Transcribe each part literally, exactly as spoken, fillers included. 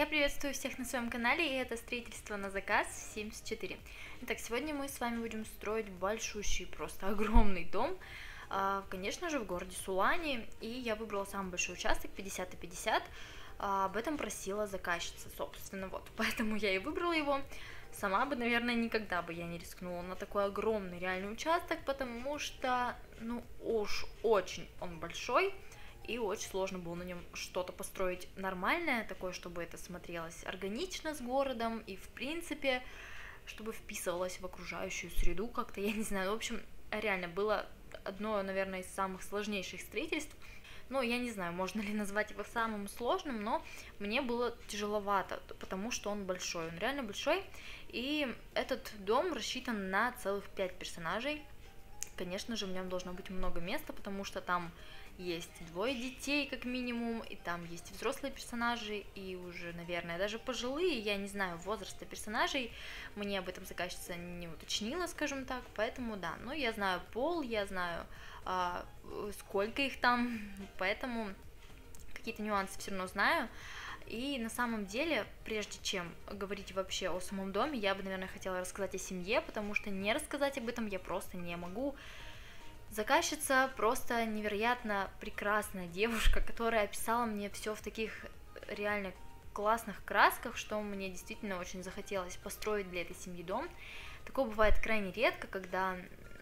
Я приветствую всех на своем канале, и это строительство на заказ семьдесят четыре. Итак, сегодня мы с вами будем строить большущий, просто огромный дом, а, конечно же, в городе Сулане, и я выбрала самый большой участок, пятьдесят на пятьдесят, а, об этом просила заказчица, собственно, вот, поэтому я и выбрала его. Сама бы, наверное, никогда бы я не рискнула на такой огромный реальный участок, потому что, ну, уж очень он большой, и очень сложно было на нем что-то построить нормальное, такое, чтобы это смотрелось органично с городом, и, в принципе, чтобы вписывалось в окружающую среду как-то, я не знаю, в общем, реально было одно, наверное, из самых сложнейших строительств. Ну, я не знаю, можно ли назвать его самым сложным, но мне было тяжеловато, потому что он большой, он реально большой, и этот дом рассчитан на целых пять персонажей. Конечно же, в нем должно быть много места, потому что там есть двое детей, как минимум, и там есть взрослые персонажи, и уже, наверное, даже пожилые, я не знаю возраста персонажей, мне об этом заказчица не уточнила, скажем так, поэтому да, но я знаю пол, я знаю, а, сколько их там, поэтому какие-то нюансы все равно знаю. И на самом деле, прежде чем говорить вообще о самом доме, я бы, наверное, хотела рассказать о семье, потому что не рассказать об этом я просто не могу. Заказчица просто невероятно прекрасная девушка, которая описала мне все в таких реально классных красках, что мне действительно очень захотелось построить для этой семьи дом. Такое бывает крайне редко, когда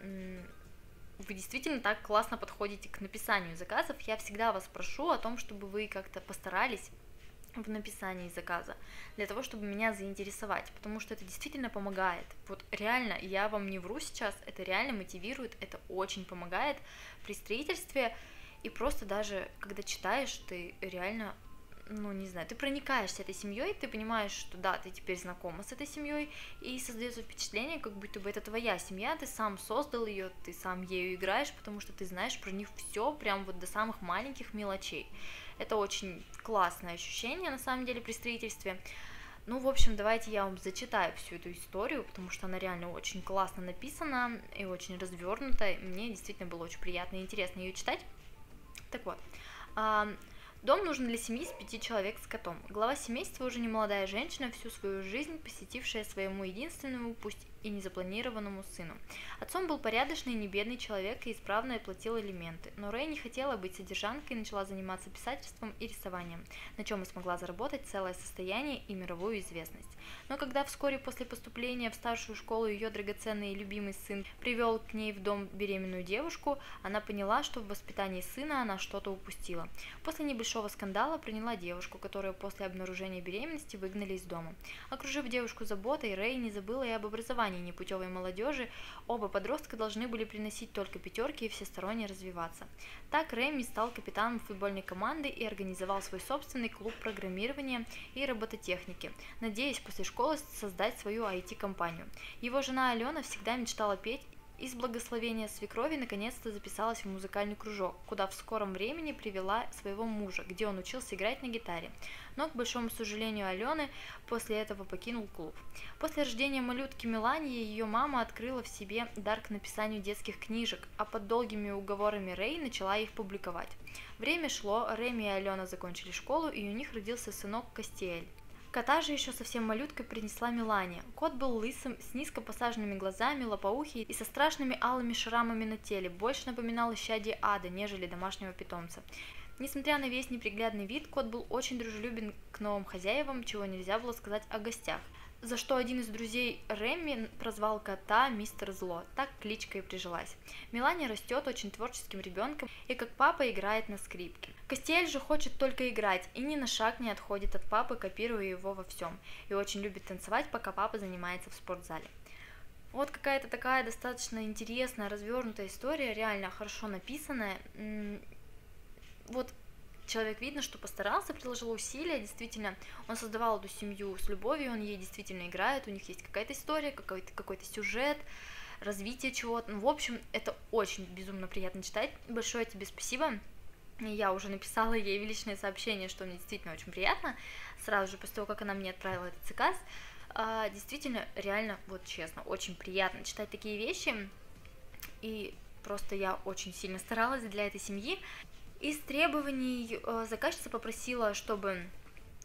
вы действительно так классно подходите к написанию заказов. Я всегда вас прошу о том, чтобы вы как-то постарались в написании заказа, для того, чтобы меня заинтересовать, потому что это действительно помогает. Вот реально, я вам не вру сейчас, это реально мотивирует, это очень помогает при строительстве, и просто даже когда читаешь, ты реально, ну не знаю, ты проникаешься этой семьей, ты понимаешь, что да, ты теперь знакома с этой семьей, и создается впечатление, как будто бы это твоя семья, ты сам создал ее, ты сам ею играешь, потому что ты знаешь про них все, прям вот до самых маленьких мелочей. Это очень классное ощущение, на самом деле, при строительстве. Ну, в общем, давайте я вам зачитаю всю эту историю, потому что она реально очень классно написана и очень развернута. Мне действительно было очень приятно и интересно ее читать. Так вот, дом нужен для семьи с пяти человек с котом. Глава семейства уже не молодая женщина, всю свою жизнь посвятившая своему единственному, пусть и незапланированному сыну. Отцом был порядочный и небедный человек и исправно оплатил алименты, но Рэй не хотела быть содержанкой и начала заниматься писательством и рисованием, на чем и смогла заработать целое состояние и мировую известность. Но когда вскоре после поступления в старшую школу ее драгоценный и любимый сын привел к ней в дом беременную девушку, она поняла, что в воспитании сына она что-то упустила. После небольшого скандала приняла девушку, которую после обнаружения беременности выгнали из дома. Окружив девушку заботой, Рэй не забыла и об образовании непутевой молодежи. Оба подростка должны были приносить только пятерки и всесторонне развиваться. Так Рэмми стал капитаном футбольной команды и организовал свой собственный клуб программирования и робототехники, надеясь после школы создать свою ай ти-компанию. Его жена Алена всегда мечтала петь, и с благословения свекрови наконец-то записалась в музыкальный кружок, куда в скором времени привела своего мужа, где он учился играть на гитаре. Но, к большому сожалению Алены, после этого покинул клуб. После рождения малютки Мелании ее мама открыла в себе дар к написанию детских книжек, а под долгими уговорами Рэй начала их публиковать. Время шло, Рэми и Алена закончили школу, и у них родился сынок Кастиэль. Кота же еще совсем малюткой принесла Мелания. Кот был лысым, с низко посаженными глазами, лопоухий и со страшными алыми шрамами на теле, больше напоминал исчадие ада, нежели домашнего питомца. Несмотря на весь неприглядный вид, кот был очень дружелюбен к новым хозяевам, чего нельзя было сказать о гостях, за что один из друзей Рэмми прозвал кота Мистер Зло, так кличка и прижилась. Мелания растет очень творческим ребенком и как папа играет на скрипке. Кастиэль же хочет только играть и ни на шаг не отходит от папы, копируя его во всем, и очень любит танцевать, пока папа занимается в спортзале. Вот какая-то такая достаточно интересная, развернутая история, реально хорошо написанная. Вот человек, видно, что постарался, приложил усилия, действительно, он создавал эту семью с любовью, он ей действительно играет, у них есть какая-то история, какой-то какой-то сюжет, развитие чего-то. Ну, в общем, это очень безумно приятно читать. Большое тебе спасибо. Я уже написала ей в личное сообщение, что мне действительно очень приятно, сразу же после того, как она мне отправила этот заказ. Действительно, реально, вот честно, очень приятно читать такие вещи, и просто я очень сильно старалась для этой семьи. Из требований заказчица попросила, чтобы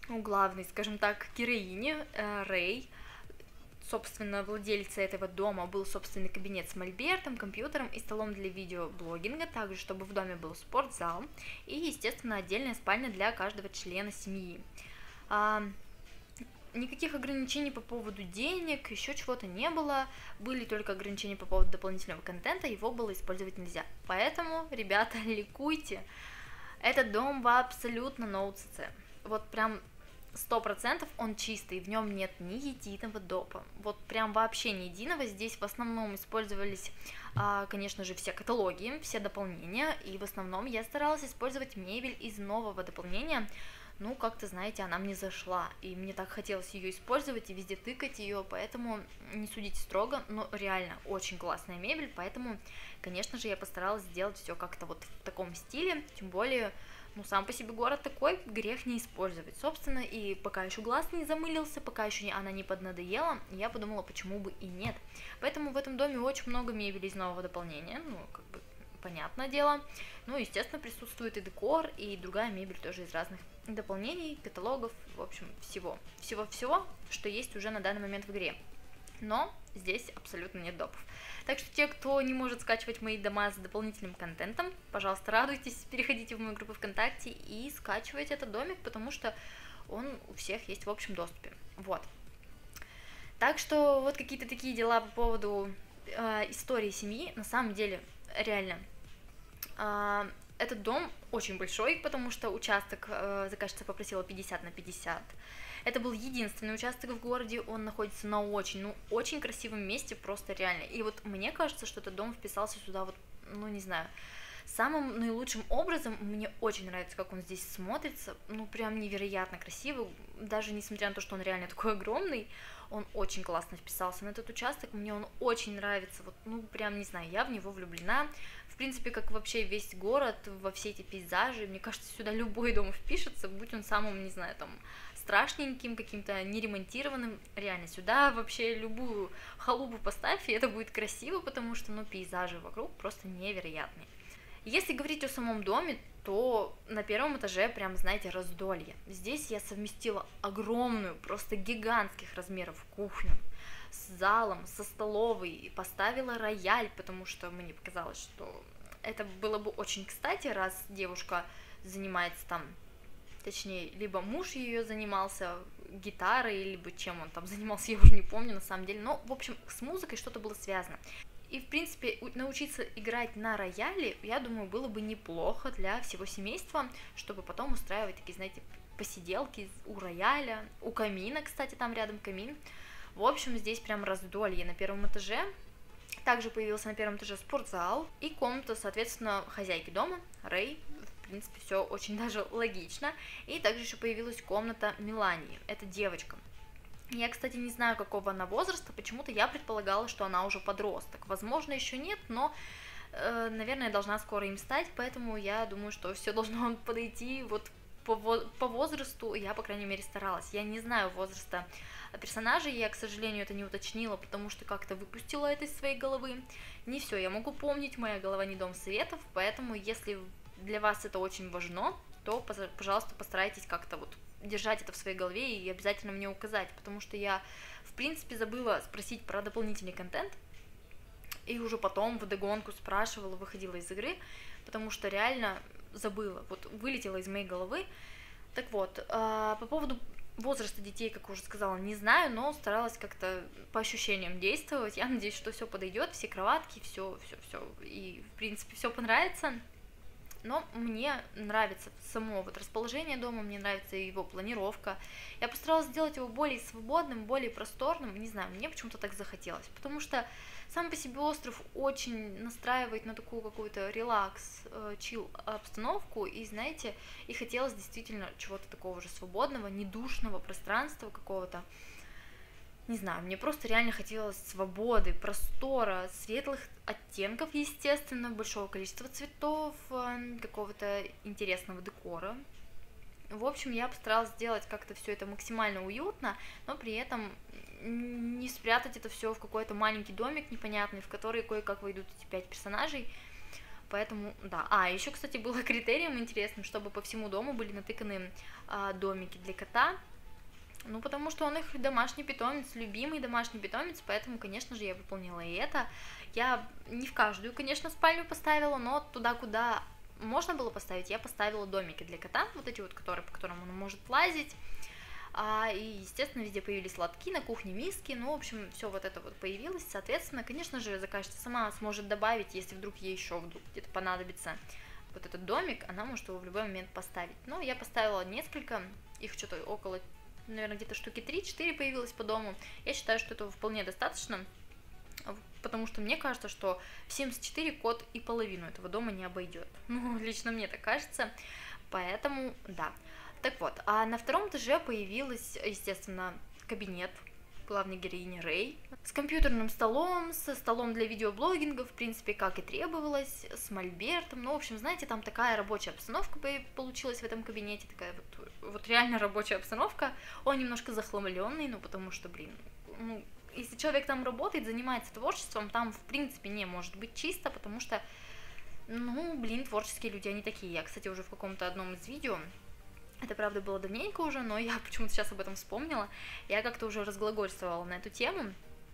у главной, скажем так, героини э, Рэй. Собственно, владельца этого дома был собственный кабинет с мольбертом, компьютером и столом для видеоблогинга, также чтобы в доме был спортзал и, естественно, отдельная спальня для каждого члена семьи. А, никаких ограничений по поводу денег, еще чего-то не было, были только ограничения по поводу дополнительного контента, его было использовать нельзя. Поэтому, ребята, ликуйте, этот дом абсолютно ноу-цц. Вот прям сто процентов он чистый, в нем нет ни единого допа, вот прям вообще ни единого. Здесь в основном использовались, конечно же, все каталоги, все дополнения, и в основном я старалась использовать мебель из нового дополнения. Ну, как-то, знаете, она мне зашла, и мне так хотелось ее использовать и везде тыкать ее, поэтому не судите строго, но реально очень классная мебель, поэтому, конечно же, я постаралась сделать все как-то вот в таком стиле, тем более, ну, сам по себе город такой, грех не использовать, собственно, и пока еще глаз не замылился, пока еще она не поднадоела, я подумала, почему бы и нет. Поэтому в этом доме очень много мебели из нового дополнения, ну, как бы, понятное дело. Ну, естественно, присутствует и декор, и другая мебель тоже из разных дополнений, каталогов, в общем, всего. Всего-всего, что есть уже на данный момент в игре. Но здесь абсолютно нет допов. Так что те, кто не может скачивать мои дома с дополнительным контентом, пожалуйста, радуйтесь, переходите в мою группу ВКонтакте и скачивайте этот домик, потому что он у всех есть в общем доступе. Вот. Так что вот какие-то такие дела по поводу э, истории семьи. На самом деле, реально, э, этот дом очень большой, потому что участок э, заказчица попросила пятьдесят на пятьдесят. Это был единственный участок в городе, он находится на очень, ну, очень красивом месте, просто реально. И вот мне кажется, что этот дом вписался сюда вот, ну, не знаю, самым наилучшим образом. Мне очень нравится, как он здесь смотрится, ну, прям невероятно красиво, даже несмотря на то, что он реально такой огромный, он очень классно вписался на этот участок, мне он очень нравится, вот, ну, прям, не знаю, я в него влюблена. В принципе, как вообще весь город, во все эти пейзажи, мне кажется, сюда любой дом впишется, будь он самым, не знаю, там, страшненьким, каким-то неремонтированным, реально, сюда вообще любую халупу поставь, и это будет красиво, потому что, ну, пейзажи вокруг просто невероятные. Если говорить о самом доме, то на первом этаже прям, знаете, раздолье. Здесь я совместила огромную, просто гигантских размеров кухню с залом, со столовой, и поставила рояль, потому что мне показалось, что это было бы очень кстати, раз девушка занимается там, точнее, либо муж ее занимался гитарой, либо чем он там занимался, я уже не помню на самом деле, но, в общем, с музыкой что-то было связано. И, в принципе, научиться играть на рояле, я думаю, было бы неплохо для всего семейства, чтобы потом устраивать такие, знаете, посиделки у рояля, у камина, кстати, там рядом камин. В общем, здесь прям раздолье на первом этаже. Также появился на первом этаже спортзал и комната, соответственно, хозяйки дома, Рэй. В принципе, все очень даже логично. И также еще появилась комната Мелании, это девочка. Я, кстати, не знаю, какого она возраста, почему-то я предполагала, что она уже подросток. Возможно, еще нет, но, э, наверное, должна скоро им стать, поэтому я думаю, что все должно подойти вот по, по возрасту, я, по крайней мере, старалась. Я не знаю возраста персонажей, я, к сожалению, это не уточнила, потому что как-то выпустила это из своей головы. Не все я могу помнить, моя голова не дом советов, поэтому, если для вас это очень важно, то, пожалуйста, постарайтесь как-то вот держать это в своей голове и обязательно мне указать, потому что я, в принципе, забыла спросить про дополнительный контент, и уже потом вдогонку спрашивала, выходила из игры, потому что реально забыла, вот вылетела из моей головы. Так вот, по поводу возраста детей, как уже сказала, не знаю, но старалась как-то по ощущениям действовать. Я надеюсь, что все подойдет, все кроватки, все, все, все, и, в принципе, все понравится. Но мне нравится само вот расположение дома, мне нравится его планировка. Я постаралась сделать его более свободным, более просторным, не знаю, мне почему-то так захотелось, потому что сам по себе остров очень настраивает на такую какую-то релакс, чил обстановку, и, знаете, и хотелось действительно чего-то такого же свободного, недушного пространства какого-то. Не знаю, мне просто реально хотелось свободы, простора, светлых оттенков, естественно, большого количества цветов, какого-то интересного декора. В общем, я постаралась сделать как-то все это максимально уютно, но при этом не спрятать это все в какой-то маленький домик непонятный, в который кое-как войдут эти пять персонажей. Поэтому, да. А, еще, кстати, было критерием интересным, чтобы по всему дому были натыканы а, домики для кота. Ну, потому что он их домашний питомец, любимый домашний питомец, поэтому, конечно же, я выполнила и это. Я не в каждую, конечно, спальню поставила, но туда, куда можно было поставить, я поставила домики для кота, вот эти вот, которые, по которым он может лазить. А, и, естественно, везде появились лотки, на кухне миски, ну, в общем, все вот это вот появилось, соответственно, конечно же, заказчица сама сможет добавить, если вдруг ей еще вдруг где-то понадобится вот этот домик, она может его в любой момент поставить. Но я поставила несколько, их что-то около, наверное, где-то штуки три-четыре появилось по дому. Я считаю, что этого вполне достаточно, потому что мне кажется, что в семьдесят четыре кот и половину этого дома не обойдет. Ну, лично мне так кажется, поэтому, да. Так вот, а на втором этаже появилась, естественно, кабинет главной героини Рэй с компьютерным столом, со столом для видеоблогинга, в принципе, как и требовалось, с мольбертом. Ну, в общем, знаете, там такая рабочая обстановка получилась в этом кабинете, такая вот, вот реально рабочая обстановка. Он немножко захламленный, ну, потому что, блин, ну, если человек там работает, занимается творчеством, там, в принципе, не может быть чисто, потому что, ну, блин, творческие люди, они такие. Я, кстати, уже в каком-то одном из видео, это, правда, было давненько уже, но я почему-то сейчас об этом вспомнила. Я как-то уже разглагольствовала на эту тему,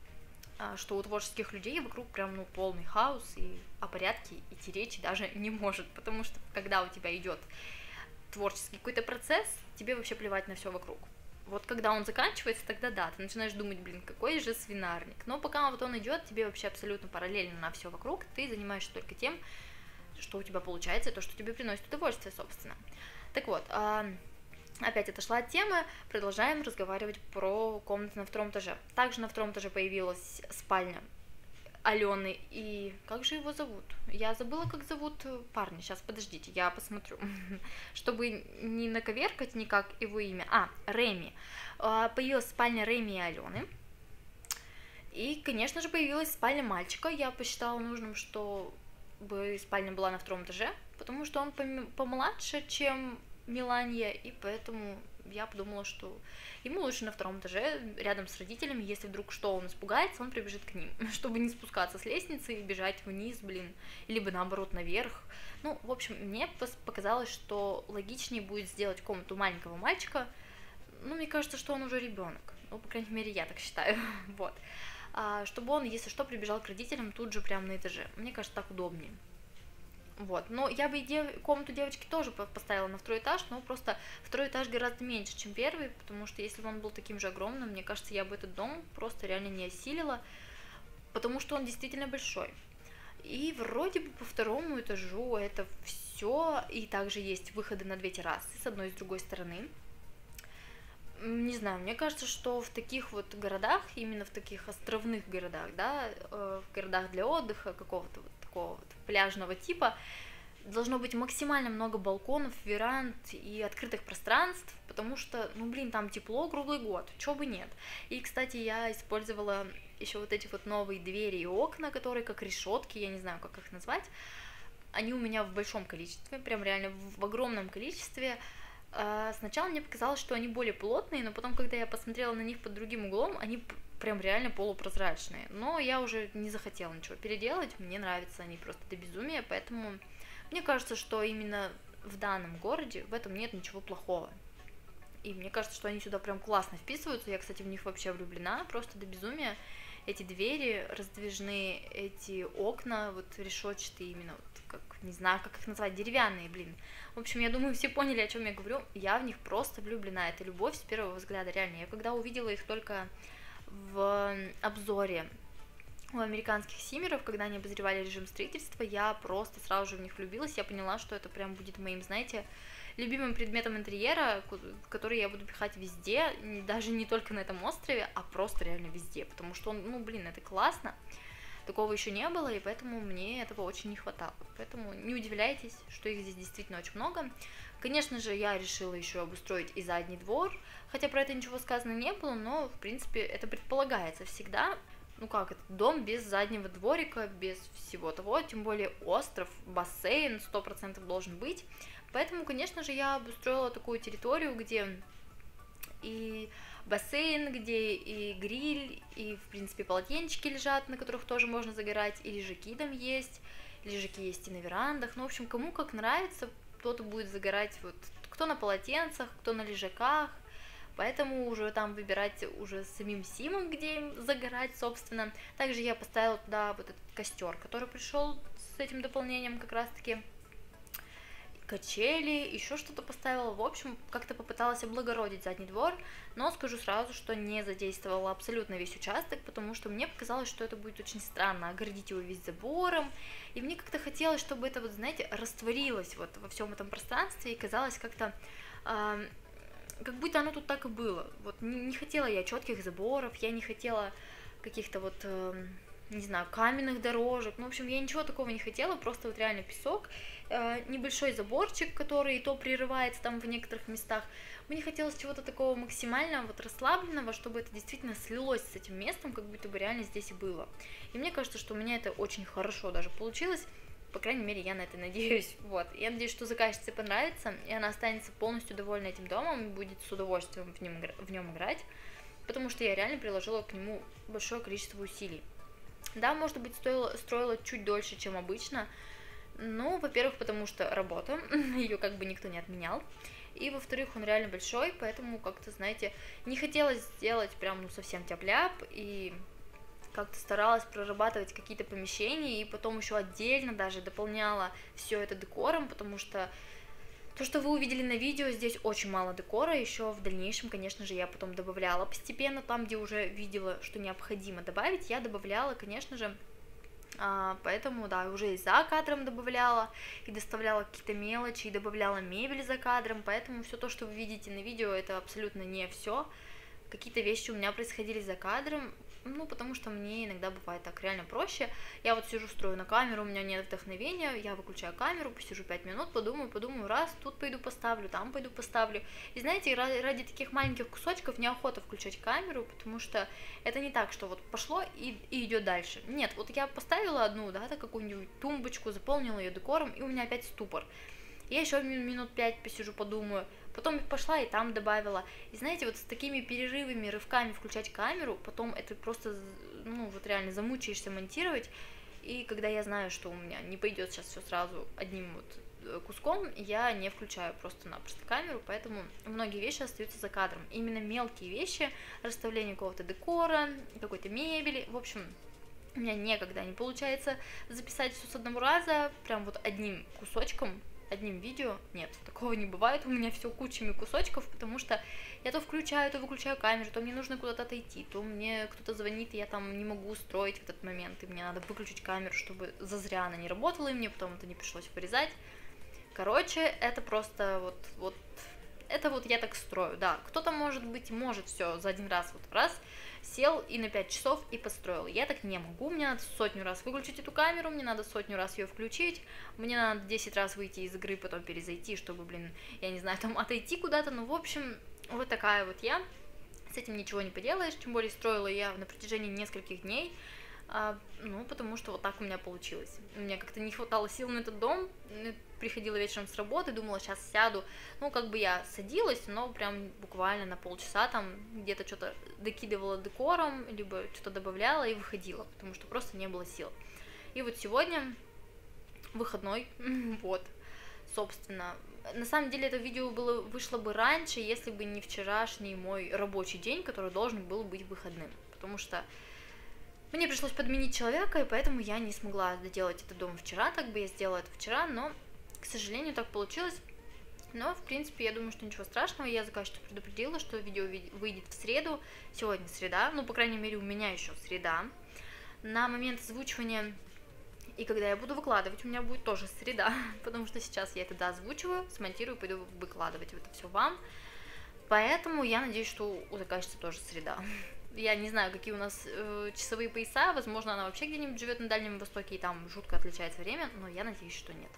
что у творческих людей вокруг прям, ну, полный хаос, и о порядке идти речи даже не может, потому что когда у тебя идет творческий какой-то процесс, тебе вообще плевать на все вокруг. Вот когда он заканчивается, тогда да, ты начинаешь думать, блин, какой же свинарник. Но пока вот он идет, тебе вообще абсолютно параллельно на все вокруг, ты занимаешься только тем, что у тебя получается, и то, что тебе приносит удовольствие, собственно. Так вот, опять отошла от темы, продолжаем разговаривать про комнаты на втором этаже. Также на втором этаже появилась спальня Алены и... Как же его зовут? Я забыла, как зовут парня. Сейчас, подождите, я посмотрю. Чтобы не наковеркать никак его имя. А, Реми. Появилась спальня Реми и Алены. И, конечно же, появилась спальня мальчика. Я посчитала нужным, чтобы спальня была на втором этаже, потому что он помладше, чем Меланья, и поэтому я подумала, что ему лучше на втором этаже, рядом с родителями, если вдруг что, он испугается, он прибежит к ним, чтобы не спускаться с лестницы и бежать вниз, блин, либо наоборот наверх. Ну, в общем, мне показалось, что логичнее будет сделать комнату маленького мальчика. Ну, мне кажется, что он уже ребенок, ну, по крайней мере, я так считаю, вот, а, чтобы он, если что, прибежал к родителям тут же прямо на этаже. Мне кажется, так удобнее. Вот, но я бы дев... комнату девочки тоже поставила на второй этаж, но просто второй этаж гораздо меньше, чем первый, потому что если бы он был таким же огромным, мне кажется, я бы этот дом просто реально не осилила, потому что он действительно большой. И вроде бы по второму этажу это все, и также есть выходы на две террасы с одной и с другой стороны. Не знаю, мне кажется, что в таких вот городах, именно в таких островных городах, да, в городах для отдыха какого-то вот такого вот пляжного типа, должно быть максимально много балконов, веранд и открытых пространств, потому что, ну, блин, там тепло круглый год, чё бы нет. И, кстати, я использовала еще вот эти вот новые двери и окна, которые как решетки, я не знаю, как их назвать. Они у меня в большом количестве, прям реально в огромном количестве. Сначала мне показалось, что они более плотные, но потом, когда я посмотрела на них под другим углом, они прям реально полупрозрачные. Но я уже не захотела ничего переделать, мне нравятся они просто до безумия, поэтому мне кажется, что именно в данном городе в этом нет ничего плохого. И мне кажется, что они сюда прям классно вписываются, я, кстати, в них вообще влюблена, просто до безумия. Эти двери раздвижные, эти окна, вот решетчатые именно, вот, как, не знаю, как их назвать, деревянные, блин. В общем, я думаю, все поняли, о чем я говорю. Я в них просто влюблена. Это любовь с первого взгляда, реально. Я когда увидела их только в обзоре у американских симеров, когда они обозревали режим строительства, я просто сразу же в них влюбилась. Я поняла, что это прям будет моим, знаете, любимым предметом интерьера, который я буду пихать везде, даже не только на этом острове, а просто реально везде, потому что он, ну, блин, это классно. Такого еще не было, и поэтому мне этого очень не хватало. Поэтому не удивляйтесь, что их здесь действительно очень много. Конечно же, я решила еще обустроить и задний двор, хотя про это ничего сказано не было, но, в принципе, это предполагается всегда. Ну как, это дом без заднего дворика, без всего того, тем более остров, бассейн сто процентов должен быть. Поэтому, конечно же, я обустроила такую территорию, где и бассейн, где и гриль, и, в принципе, полотенчики лежат, на которых тоже можно загорать, и лежаки там есть, лежаки есть и на верандах, ну, в общем, кому как нравится, кто-то будет загорать, вот, кто на полотенцах, кто на лежаках, поэтому уже там выбирать уже самим симом, где им загорать, собственно. Также я поставила туда вот этот костер, который пришел с этим дополнением как раз-таки, качели, еще что-то поставила, в общем, как-то попыталась облагородить задний двор, но скажу сразу, что не задействовала абсолютно весь участок, потому что мне показалось, что это будет очень странно, огородить его весь забором, и мне как-то хотелось, чтобы это, вот, знаете, растворилось вот во всем этом пространстве, и казалось как-то, э, как будто оно тут так и было, вот, не, не хотела я четких заборов, я не хотела каких-то вот... Э, не знаю, каменных дорожек, ну, в общем, я ничего такого не хотела, просто вот реально песок, э, небольшой заборчик, который и то прерывается там в некоторых местах, мне хотелось чего-то такого максимально вот расслабленного, чтобы это действительно слилось с этим местом, как будто бы реально здесь и было, и мне кажется, что у меня это очень хорошо даже получилось, по крайней мере, я на это надеюсь, вот, я надеюсь, что заказчице понравится, и она останется полностью довольна этим домом, и будет с удовольствием в нем, в нем играть, потому что я реально приложила к нему большое количество усилий. Да, может быть, стоило, строила чуть дольше, чем обычно, ну, во-первых, потому что работа, ее как бы никто не отменял, и, во-вторых, он реально большой, поэтому как-то, знаете, не хотелось сделать прям, ну, совсем тяп-ляп, и как-то старалась прорабатывать какие-то помещения, и потом еще отдельно даже дополняла все это декором, потому что то, что вы увидели на видео, здесь очень мало декора, еще в дальнейшем, конечно же, я потом добавляла постепенно, там, где уже видела, что необходимо добавить, я добавляла, конечно же, а, поэтому, да, уже и за кадром добавляла, и доставляла какие-то мелочи, и добавляла мебель за кадром, поэтому все то, что вы видите на видео, это абсолютно не все, какие-то вещи у меня происходили за кадром, ну, потому что мне иногда бывает так реально проще. Я вот сижу, строю на камеру, у меня нет вдохновения, я выключаю камеру, посижу пять минут, подумаю, подумаю, раз, тут пойду поставлю, там пойду поставлю. И знаете, ради таких маленьких кусочков неохота включать камеру, потому что это не так, что вот пошло и, и идет дальше. Нет, вот я поставила одну, да, так какую-нибудь тумбочку, заполнила ее декором, и у меня опять ступор. Я еще минут пять посижу, подумаю, потом пошла и там добавила. И знаете, вот с такими перерывами, рывками включать камеру, потом это просто, ну, вот реально замучаешься монтировать. И когда я знаю, что у меня не пойдет сейчас все сразу одним вот куском, я не включаю просто-напросто камеру, поэтому многие вещи остаются за кадром. Именно мелкие вещи, расставление какого-то декора, какой-то мебели, в общем... У меня никогда не получается записать все с одного раза, прям вот одним кусочком, одним видео. Нет, такого не бывает, у меня все кучами кусочков, потому что я то включаю, то выключаю камеру, то мне нужно куда-то отойти, то мне кто-то звонит, и я там не могу устроить в этот момент, и мне надо выключить камеру, чтобы зазря она не работала, и мне потом это не пришлось вырезать. Короче, это просто вот, вот, это вот я так строю, да, кто-то, может быть, может все за один раз, вот раз, сел и на пять часов и построил. Я так не могу, мне надо сотню раз выключить эту камеру, мне надо сотню раз ее включить, мне надо десять раз выйти из игры, потом перезайти, чтобы, блин, я не знаю, там отойти куда-то, ну, в общем, вот такая вот я, с этим ничего не поделаешь, тем более строила я на протяжении нескольких дней, а, ну, потому что вот так у меня получилось. У меня как-то не хватало сил на этот дом, приходила вечером с работы, думала, сейчас сяду, ну, как бы я садилась, но прям буквально на полчаса там где-то что-то докидывала декором, либо что-то добавляла и выходила, потому что просто не было сил. И вот сегодня выходной, вот, собственно, на самом деле это видео было, вышло бы раньше, если бы не вчерашний мой рабочий день, который должен был быть выходным, потому что мне пришлось подменить человека, и поэтому я не смогла доделать этот дом вчера, так бы я сделала это вчера, но, к сожалению, так получилось. Но, в принципе, я думаю, что ничего страшного, я заказчицу предупредила, что видео выйдет в среду, сегодня среда, ну, по крайней мере, у меня еще среда. На момент озвучивания, и когда я буду выкладывать, у меня будет тоже среда, потому что сейчас я это доозвучиваю, смонтирую, пойду выкладывать это все вам, поэтому я надеюсь, что у заказчицы тоже среда. Я не знаю, какие у нас э, часовые пояса, возможно, она вообще где-нибудь живет на Дальнем Востоке и там жутко отличается время, но я надеюсь, что нет.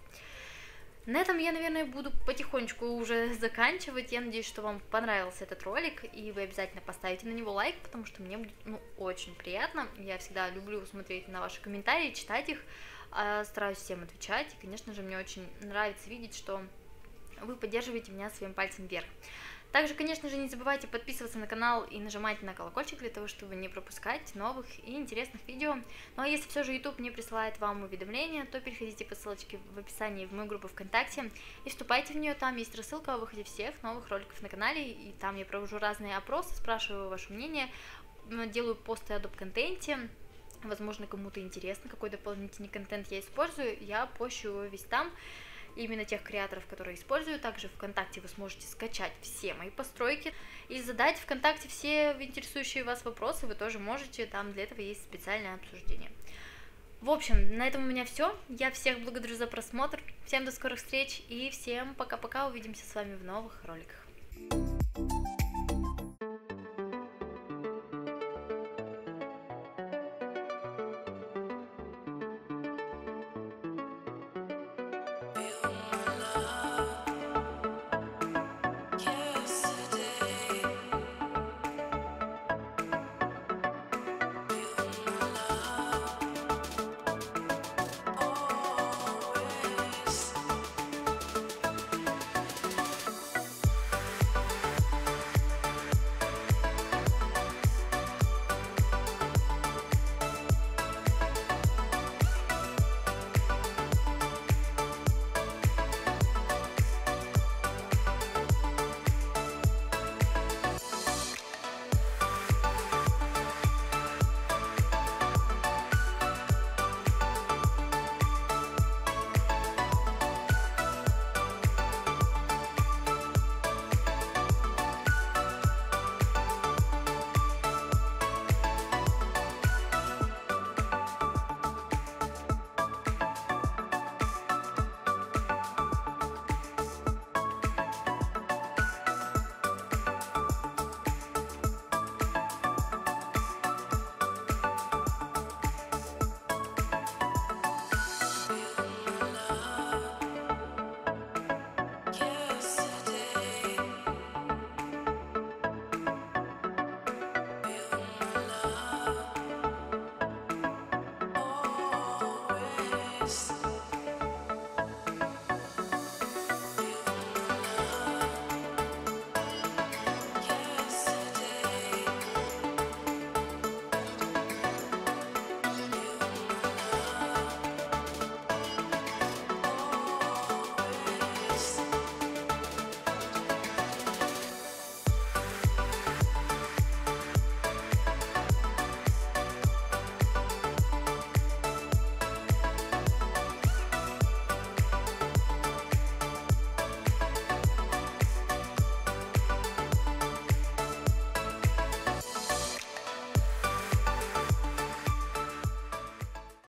На этом я, наверное, буду потихонечку уже заканчивать. Я надеюсь, что вам понравился этот ролик, и вы обязательно поставите на него лайк, потому что мне будет, ну, очень приятно. Я всегда люблю смотреть на ваши комментарии, читать их, э, стараюсь всем отвечать, и, конечно же, мне очень нравится видеть, что вы поддерживаете меня своим пальцем вверх. Также, конечно же, не забывайте подписываться на канал и нажимать на колокольчик для того, чтобы не пропускать новых и интересных видео. Ну а если все же YouTube не присылает вам уведомления, то переходите по ссылочке в описании в мою группу ВКонтакте и вступайте в нее. Там есть рассылка о выходе всех новых роликов на канале, и там я провожу разные опросы, спрашиваю ваше мнение, делаю посты о доп-контенте. Возможно, кому-то интересно, какой дополнительный контент я использую, я пощу его весь там. Именно тех креаторов, которые использую. Также в ВКонтакте вы сможете скачать все мои постройки и задать ВКонтакте все интересующие вас вопросы. Вы тоже можете, там для этого есть специальное обсуждение. В общем, на этом у меня все. Я всех благодарю за просмотр. Всем до скорых встреч и всем пока-пока. Увидимся с вами в новых роликах.